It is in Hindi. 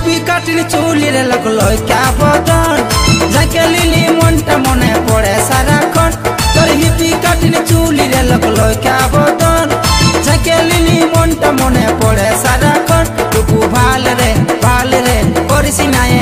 हिपी काटिन चुली रे लगलो क्या बदन जाके लिली मनटा मने पड़े साराक्षण तोर हिपी काटिन चुली रे लगलो क्या बदन जाके लिली मनटा मने पड़े साराक्षण टुकु भाल रे करिस ना